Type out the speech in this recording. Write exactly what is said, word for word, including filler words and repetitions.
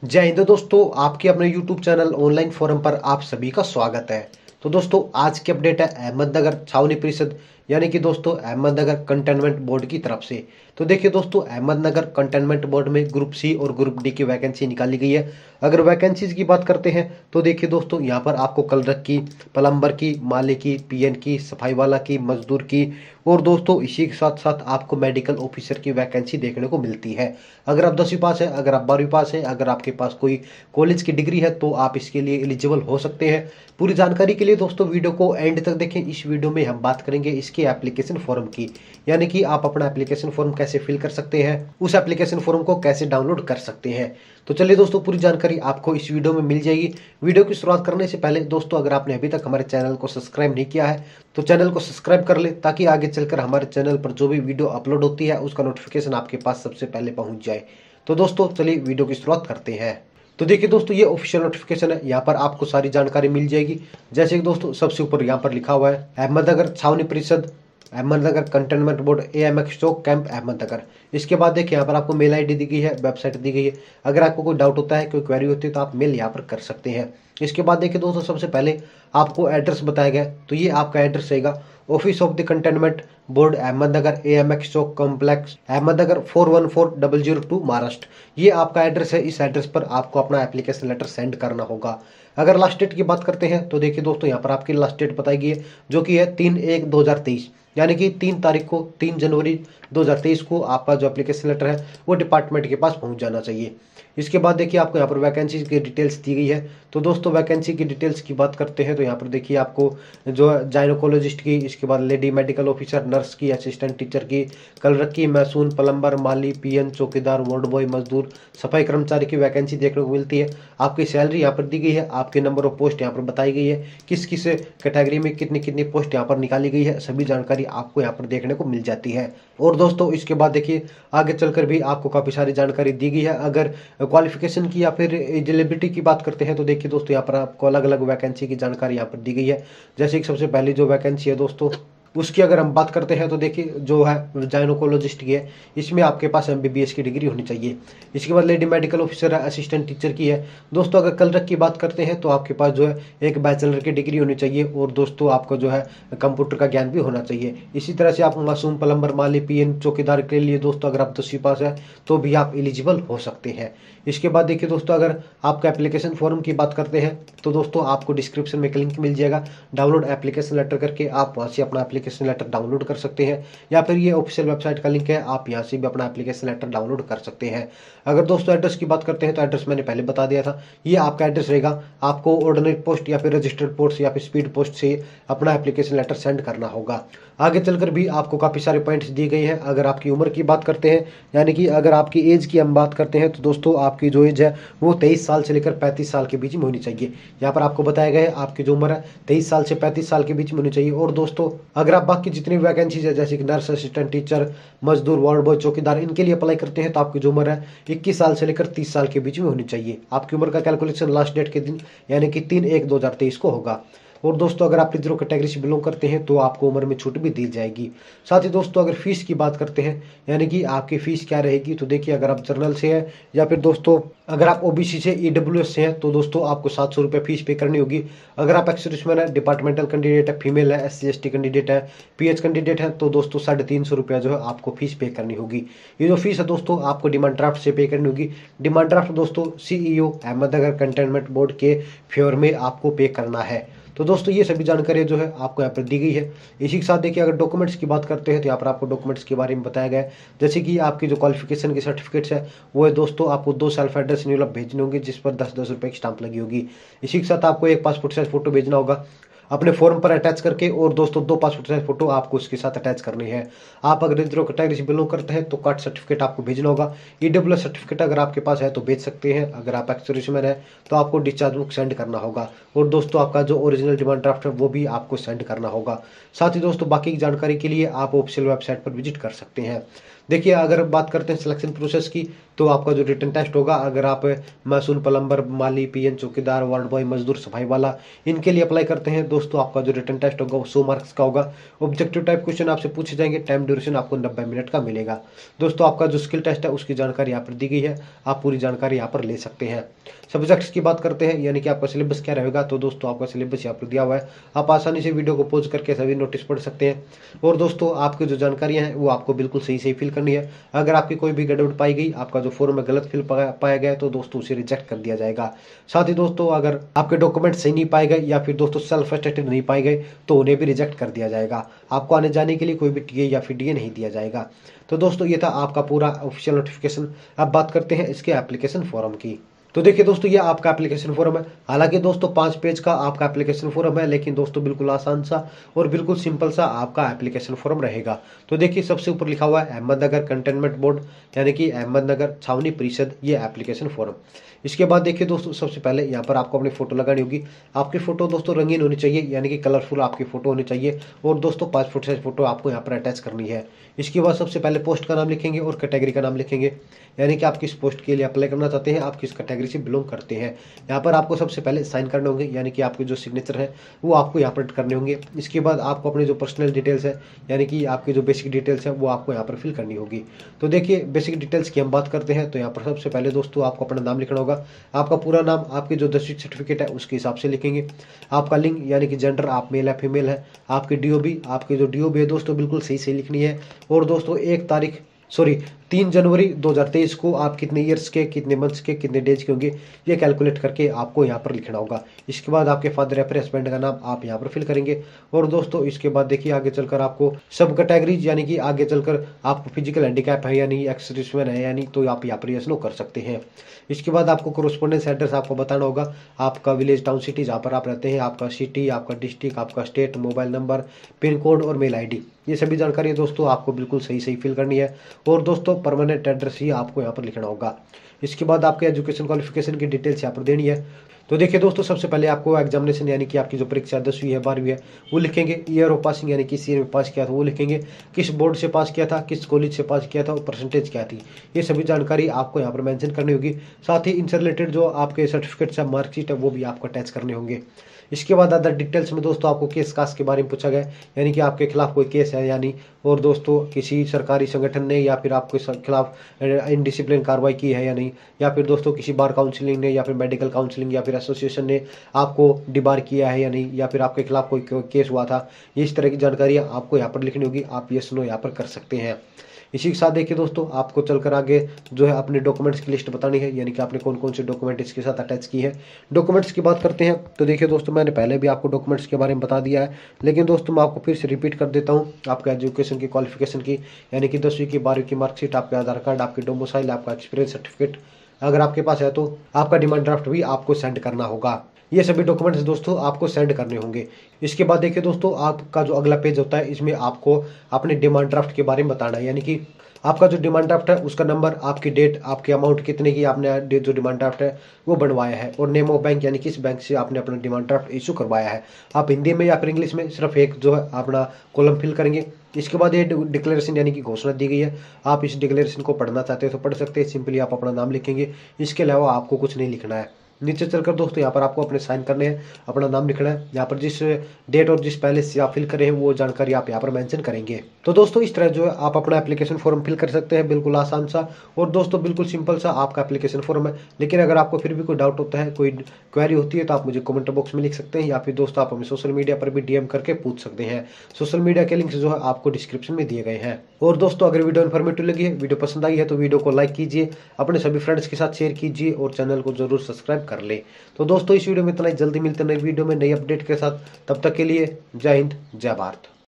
जय हिंद दोस्तों, आपके अपने यूट्यूब चैनल ऑनलाइन फोरम पर आप सभी का स्वागत है। तो दोस्तों, आज की अपडेट है अहमदनगर छावनी परिषद यानी कि दोस्तों अहमदनगर कंटेनमेंट बोर्ड की तरफ से। तो देखिए दोस्तों, अहमदनगर कंटेनमेंट बोर्ड में ग्रुप सी और ग्रुप डी की वैकेंसी निकाली गई है। अगर वैकेंसीज की बात करते हैं तो देखिए दोस्तों, यहाँ पर आपको कलरक की, प्लम्बर की, माली की, पीएन की, सफाई वाला की, मजदूर की और दोस्तों इसी के साथ साथ आपको मेडिकल ऑफिसर की वैकेंसी देखने को मिलती है। अगर आप दसवीं पास है, अगर आप बारहवीं पास है, अगर आपके पास कोई कॉलेज की डिग्री है तो आप इसके लिए एलिजिबल हो सकते हैं। पूरी जानकारी के लिए दोस्तों वीडियो को एंड तक देखें। इस वीडियो में हम बात करेंगे इसके एप्लीकेशन फॉर्म की, यानी कि आप अपना एप्लीकेशन फॉर्म कैसे फिल कर सकते हैं, उस एप्लीकेशन फॉर्म को कैसे डाउनलोड कर सकते हैं। तो चलिए दोस्तों, पूरी जानकारी आपको इस वीडियो में मिल जाएगी। वीडियो की शुरुआत करने से पहले दोस्तों, अगर आपने अभी तक हमारे चैनल को सब्सक्राइब नहीं किया है तो चैनल को सब्सक्राइब कर ले, ताकि आगे चलकर हमारे चैनल पर जो भी वीडियो अपलोड होती है उसका नोटिफिकेशन आपके पास सबसे पहले पहुंच जाए। तो दोस्तों चलिए वीडियो की शुरुआत करते हैं। तो देखिए दोस्तों, ये ऑफिशियल नोटिफिकेशन है, यहाँ पर आपको सारी जानकारी मिल जाएगी। जैसे कि दोस्तों सबसे ऊपर यहाँ पर लिखा हुआ है अहमदनगर छावनी परिषद, Ahmednagar cantonment board, A M X Chowk camp Ahmednagar. इसके बाद देखिए यहाँ पर आपको मेल आईडी दी गई है, वेबसाइट दी गई है। अगर आपको कोई डाउट होता है, कोई क्वेरी होती है तो आप मेल यहाँ पर कर सकते हैं। इसके बाद देखिए दोस्तों, सबसे पहले आपको एड्रेस बताया गया, तो ये आपका एड्रेस रहेगा office of the cantonment board Ahmednagar, A M X Chowk complex Ahmednagar four one four double zero two Maharashtra. ये आपका एड्रेस है। इस एड्रेस पर आपको अपना एप्लीकेशन लेटर सेंड करना होगा। अगर लास्ट डेट की बात करते हैं तो देखिए दोस्तों, यहाँ पर आपकी लास्ट डेट बताई गई है, जो कि है तीन एक दो हजार तेईस, यानी कि तीन तारीख को, तीन जनवरी दो हजार तेईस को आपका जो एप्लीकेशन लेटर है वो डिपार्टमेंट के पास पहुंच जाना चाहिए। इसके बाद देखिए आपको यहाँ पर वैकेंसी की डिटेल्स दी गई है। तो दोस्तों वैकेंसी की डिटेल्स की बात करते हैं तो यहाँ पर देखिए आपको जो जाइनोकोलॉजिस्ट की, इसके बाद लेडी मेडिकल ऑफिसर, नर्स की, असिस्टेंट टीचर की, कलरक की, मैसून, प्लम्बर, माली, पीएन, चौकीदार, वार्ड बॉय, मजदूर, सफाई कर्मचारी की वैकेंसी देखने को मिलती है। आपकी सैलरी यहाँ पर दी गई है, आपके नंबर ऑफ पोस्ट यहाँ पर बताई गई है, किस किस कैटेगरी में कितनी कितनी पोस्ट यहाँ पर निकाली गई है, सभी जानकारी आपको यहाँ पर देखने को मिल जाती है। और दोस्तों इसके बाद देखिए आगे चलकर भी आपको काफी सारी जानकारी दी गई है। अगर क्वालिफिकेशन की या फिर एलिजिबिलिटी की बात करते हैं तो देखिए दोस्तों, यहाँ पर आपको अलग अलग वैकेंसी की जानकारी यहाँ पर दी गई है। जैसे कि सबसे पहले जो वैकेंसी है दोस्तों, उसकी अगर हम बात करते हैं तो देखिए जो है जाइनोकोलॉजिस्ट की है, इसमें आपके पास एमबीबीएस की डिग्री होनी चाहिए। इसके बाद लेडी मेडिकल ऑफिसर है, असिस्टेंट टीचर की है। दोस्तों अगर कलरक की बात करते हैं तो आपके पास जो है एक बैचलर की डिग्री होनी चाहिए, और दोस्तों आपको जो है कंप्यूटर का ज्ञान भी होना चाहिए। इसी तरह से आप मासूम, प्लम्बर, माली, पीएन, चौकीदार के लिए दोस्तों अगर आप दसवीं पास है तो भी आप एलिजिबल हो सकते हैं। इसके बाद देखिए दोस्तों, अगर आपका एप्लीकेशन फॉर्म की बात करते हैं तो दोस्तों आपको डिस्क्रिप्शन में एक लिंक मिल जाएगा, डाउनलोड एप्लीकेशन लेटर करके आप वहाँ से अपना एप्लीकेशन लेटर डाउनलोड कर सकते हैं, या फिर ये ऑफिशियल वेबसाइट का लिंक है, आप यहाँ से भी अपना एप्लीकेशन लेटर डाउनलोड कर सकते हैं। अगर दोस्तों एड्रेस की बात करते हैं तो एड्रेस मैंने पहले बता दिया था, ये आपका एड्रेस रहेगा। आपको ऑर्डिनरी पोस्ट या फिर रजिस्टर्ड पोस्ट या फिर स्पीड पोस्ट से अपना एप्लीकेशन लेटर सेंड करना होगा। आगे चलकर भी आपको काफी सारे पॉइंट्स दिए गए हैं। अगर आपकी उम्र की बात करते हैं, यानी कि अगर आपकी एज की हम बात करते हैं तो दोस्तों आपकी जो एज है वो तेईस साल से लेकर पैंतीस साल के बीच में होनी चाहिए। यहाँ पर आपको बताया गया है आपकी जो उम्र है तेईस साल से पैंतीस साल के बीच में होनी चाहिए। और दोस्तों अगर आप बाकी जितनी वैकेंसीज है, जैसे कि नर्स, असिस्टेंट टीचर, मजदूर, वार्ड बॉय, चौकीदार, इनके लिए अप्लाई करते हैं तो आपकी जो उम्र है इक्कीस साल से लेकर तीस साल के बीच में होनी चाहिए। आपकी उम्र का कैलकुलेशन लास्ट डेट के दिन यानी कि तीन एक दो हजार तेईस को होगा। और दोस्तों अगर आप रिजर्व कैटेगरी से बिलोंग करते हैं तो आपको उम्र में छूट भी दी जाएगी। साथ ही दोस्तों अगर फीस की बात करते हैं, यानी कि आपकी फीस क्या रहेगी, तो देखिए अगर आप जर्नल से हैं या फिर दोस्तों अगर आप ओबीसी से, ईडब्ल्यूएस से हैं तो दोस्तों आपको सात सौ रुपये फीस पे करनी होगी। अगर आप एक्स सर्विसमैन है, डिपार्टमेंटल कैंडिडेट है, फीमेल है, S C S T candidate है, पीएच कैंडिडेट है, तो दोस्तों साढ़े तीन सौ रुपया जो है आपको फीस पे करनी होगी। ये जो फीस है दोस्तों आपको डिमांड ड्राफ्ट से पे करनी होगी। डिमांड ड्राफ्ट दोस्तों सीईओ अहमदनगर कंटेनमेंट बोर्ड के फेवर में आपको पे करना है। तो दोस्तों ये सभी जानकारी जो है आपको यहाँ पर दी गई है। इसी के साथ देखिए अगर डॉक्यूमेंट्स की बात करते हैं तो यहाँ पर आपको डॉक्यूमेंट्स के बारे में बताया गया है। जैसे कि आपकी जो क्वालिफिकेशन के सर्टिफिकेट्स है वो है दोस्तों आपको दो सेल्फ एड्रेस एनवलप भेजने होंगे, जिस पर दस दस रुपये की स्टाम्प लगी होगी। इसी के साथ आपको एक पासपोर्ट साइज फोटो भेजना होगा अपने फॉर्म पर अटैच करके, और दोस्तों दो पासपोर्ट साइज फोटो आपको उसके साथ अटैच करनी है। आप अगर रिजर्व कैटेगरी से बिलोंग करते हैं तो कास्ट सर्टिफिकेट आपको भेजना होगा। ईडब्ल्यू सर्टिफिकेट अगर आपके पास है तो भेज सकते हैं। अगर आप एक्स सर्विसमैन है तो आपको डिस्चार्ज बुक सेंड करना होगा। और दोस्तों आपका जो ओरिजिनल डिमांड ड्राफ्ट है वो भी आपको सेंड करना होगा। साथ ही दोस्तों बाकी की जानकारी के लिए आप ऑफिशियल वेबसाइट पर विजिट कर सकते हैं। देखिए अगर बात करते हैं सिलेक्शन प्रोसेस की, तो आपका जो रिटन टेस्ट होगा, अगर आप महसूल, प्लम्बर, माली, पीएन, चौकीदार, वार्ड बॉय, मजदूर, सफाई वाला, इनके लिए अप्लाई करते हैं दोस्तों, आपका जो रिटन टेस्ट होगा वो सौ मार्क्स का होगा। ऑब्जेक्टिव टाइप क्वेश्चन आपसे पूछे जाएंगे। टाइम ड्यूरेशन आपको नब्बे मिनट का मिलेगा। दोस्तों आपका जो स्किल टेस्ट है उसकी जानकारी यहाँ पर दी गई है, आप पूरी जानकारी यहाँ पर ले सकते हैं। सब्जेक्ट्स की बात करते हैं, यानी कि आपका सिलेबस क्या रहेगा, तो दोस्तों आपका सिलेबस यहाँ पर दिया हुआ है, आप आसानी से वीडियो को पॉज करके सभी नोटिस पढ़ सकते हैं। और दोस्तों आपकी जो जानकारियां हैं वो आपको बिल्कुल सही सही फिल करनी है। अगर आपकी कोई भी गड़बड़ पाई गई, आपका जो फॉर्म में गलत फिल पाया गया, तो दोस्तों उसे रिजेक्ट कर दिया जाएगा। साथ ही दोस्तों अगर आपके डॉक्यूमेंट सही नहीं पाए गए या फिर दोस्तों सेल्फ अटेस्टेड नहीं पाए गए, तो उन्हें भी रिजेक्ट कर दिया जाएगा। आपको आने जाने के लिए कोई भी टीए या फिर डीए नहीं दिया जाएगा। तो दोस्तों ये था आपका पूरा ऑफिशियल नोटिफिकेशन। अब बात करते हैं इसके एप्लीकेशन फॉर्म की। तो देखिए दोस्तों ये आपका एप्लीकेशन फॉर्म है। हालांकि दोस्तों पांच पेज का आपका एप्लीकेशन फॉर्म है, लेकिन दोस्तों बिल्कुल आसान सा और बिल्कुल सिंपल सा आपका एप्लीकेशन फॉर्म रहेगा। तो देखिए सबसे ऊपर लिखा हुआ है अहमदनगर कंटेनमेंट बोर्ड, यानी कि अहमदनगर छावनी परिषद, ये एप्लीकेशन फॉर्म। इसके बाद देखिए दोस्तों सबसे पहले यहाँ पर आपको अपनी फोटो लगानी होगी। आपकी फोटो दोस्तों रंगीन होनी चाहिए, यानी कि कलरफुल आपकी फोटो होनी चाहिए। और दोस्तों पाँच फुट साइज फोटो आपको यहाँ पर अटैच करनी है। इसके बाद सबसे पहले पोस्ट का नाम लिखेंगे और कैटेगरी का नाम लिखेंगे, यानी कि आप किस पोस्ट के लिए अप्लाई करना चाहते हैं, आप किस कैटेगरी से बिलोंग करते हैं। यहाँ पर आपको सबसे पहले साइन करने होंगे, यानी कि आपके जो सिग्नेचर है वो आपको यहाँ पर करने होंगे। इसके बाद आपको अपने जो पर्सनल डिटेल्स है, यानी कि आपकी जो बेसिक डिटेल्स है वो आपको यहाँ पर फिल करनी होगी। तो देखिए बेसिक डिटेल्स की हम बात करते हैं, तो यहाँ पर सबसे पहले दोस्तों आपको अपना नाम लिखना होगा। आपका पूरा नाम, आपकी जो दसवीं सर्टिफिकेट है उसके हिसाब से लिखेंगे। आपका लिंग, यानी कि जेंडर, आप मेल है फीमेल है। आपकी डीओबी, आपकी जो डीओबी है दोस्तों बिल्कुल सही सही लिखनी है। और दोस्तों एक तारीख सॉरी तीन जनवरी दो हज़ार तेईस को आप कितने ईयर्स के, कितने मंथ्स के, कितने डेज के होंगे, ये कैलकुलेट करके आपको यहाँ पर लिखना होगा। इसके बाद आपके फादर या फिर हस्बैंड का नाम आप यहाँ पर फिल करेंगे। और दोस्तों इसके बाद देखिए आगे चलकर आपको सब कैटेगरीज, यानी कि आगे चलकर आपको फिजिकल हैंडीकैप है या नहीं, एक्सर्विसमैन है या नहीं, तो आप यहाँ पर यस नो कर सकते हैं। इसके बाद आपको कोरोस्पोंडेंस एड्रेस आपको बताना होगा, आपका विलेज, टाउन, सिटी जहाँ पर आप रहते हैं, आपका सिटी, आपका डिस्ट्रिक्ट, आपका state, mobile number, pin code और मेल आईडी, ये सभी जानकारी दोस्तों आपको बिल्कुल सही सही फिल करनी है। और दोस्तों परमानेंट एड्रेस ही आपको यहाँ पर लिखना होगा। इसके बाद आपके एजुकेशन क्वालिफिकेशन की डिटेल्स यहाँ पर देनी है। तो देखिए दोस्तों सबसे पहले आपको एग्जामिनेशन, यानी कि आपकी जो परीक्षा दसवीं है बारहवीं है वो लिखेंगे। ईयर ऑफ पासिंग, यानी किस ईयर में पास किया था वो लिखेंगे। किस बोर्ड से पास किया था, किस कॉलेज से पास किया था और परसेंटेज क्या थी, ये सभी जानकारी आपको यहाँ पर मेंशन करनी होगी। साथ ही इनसे रिलेटेड जो आपके सर्टिफिकेट्स है, मार्कशीट है, वो भी आपको अटैच करने होंगे। इसके बाद अदर डिटेल्स में दोस्तों आपको केस कास के बारे में पूछा गया, यानी कि आपके खिलाफ कोई केस है या नहीं, और दोस्तों किसी सरकारी संगठन ने या फिर आपके खिलाफ इनडिसिप्लिन कार्रवाई की है या नहीं, या फिर दोस्तों किसी बार काउंसिलिंग ने या फिर मेडिकल काउंसिलिंग या फिर एसोसिएशन ने आपको डिबार किया है या नहीं, या फिर आपके खिलाफ कोई केस हुआ था, ये इस तरह की जानकारी आपको यहाँ पर लिखनी होगी। आप यस नो यहाँ पर कर सकते हैं। इसी के साथ देखिए दोस्तों आपको चलकर आगे जो है अपने डॉक्यूमेंट्स की लिस्ट बतानी है, यानी कि आपने कौन कौन से डॉक्यूमेंट इसके साथ अटैच किए हैं। डॉक्यूमेंट्स की बात करते हैं, तो देखिए दोस्तों मैंने पहले भी आपको डॉक्यूमेंट्स के बारे में बता दिया है, लेकिन दोस्तों मैं आपको फिर से रिपीट कर देता हूँ। आपका एजुकेशन की क्वालिफिकेशन की, यानी कि दसवीं की, बारहवीं की मार्कशीट, आपके आधार कार्ड, आपकी डोमिसाइल, आपका एक्सपीरियंस सर्टिफिकेट अगर आपके पास है तो आपका डिमांड ड्राफ्ट भी आपको सेंड करना होगा। ये सभी डॉक्यूमेंट्स दोस्तों आपको सेंड करने होंगे। इसके बाद देखिए दोस्तों आपका जो अगला पेज होता है, इसमें आपको अपने डिमांड ड्राफ्ट के बारे में बताना है, यानी कि आपका जो डिमांड ड्राफ्ट है उसका नंबर, आपकी डेट, आपके अमाउंट कितने की आपने जो डिमांड ड्राफ्ट है वो बनवाया है, और नेम ऑफ बैंक, यानी किस बैंक से आपने अपना डिमांड ड्राफ्ट इशू करवाया है। आप हिंदी में या फिर इंग्लिश में सिर्फ एक जो है अपना कॉलम फिल करेंगे। इसके बाद ये डिक्लेरेशन, यानी कि घोषणा दी गई है, आप इस डिक्लेरेशन को पढ़ना चाहते हो तो पढ़ सकते हैं। सिंपली आप अपना नाम लिखेंगे, इसके अलावा आपको कुछ नहीं लिखना है। नीचे चलकर दोस्तों यहाँ पर आपको अपने साइन करने हैं, अपना नाम लिखना है। यहाँ पर जिस डेट और जिस पहले से आप फिल करें वो जानकारी आप यहाँ पर मेंशन करेंगे। तो दोस्तों इस तरह जो है आप अपना एप्लीकेशन फॉर्म फिल कर सकते हैं, बिल्कुल आसान सा और दोस्तों बिल्कुल सिंपल सा आपका एप्लीकेशन फॉर्म है। लेकिन अगर आपको फिर भी कोई डाउट होता है, कोई क्वेरी होती है, तो आप मुझे कमेंट बॉक्स में लिख सकते हैं, या फिर दोस्तों आप हमें सोशल मीडिया पर भी डीएम करके पूछ सकते हैं। सोशल मीडिया के लिंक्स जो है आपको डिस्क्रिप्शन में दिए गए हैं। और दोस्तों अगर वीडियो इन्फॉर्मेटिव लगी है, वीडियो पसंद आई है, तो वीडियो को लाइक कीजिए, अपने सभी फ्रेंड्स के साथ शेयर कीजिए और चैनल को जरूर सब्सक्राइब कर ले। तो दोस्तों इस वीडियो में इतना ही, जल्दी मिलते हैं नई वीडियो में नई अपडेट के साथ। तब तक के लिए जय हिंद, जय भारत।